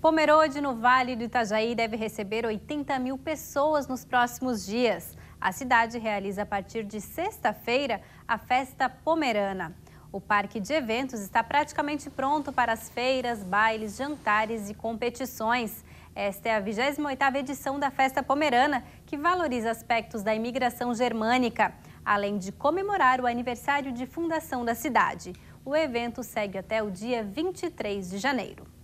Pomerode, no Vale do Itajaí, deve receber 80 mil pessoas nos próximos dias. A cidade realiza a partir de sexta-feira a Festa Pomerana. O parque de eventos está praticamente pronto para as feiras, bailes, jantares e competições. Esta é a 28ª edição da Festa Pomerana, que valoriza aspectos da imigração germânica, além de comemorar o aniversário de fundação da cidade. O evento segue até o dia 23 de janeiro.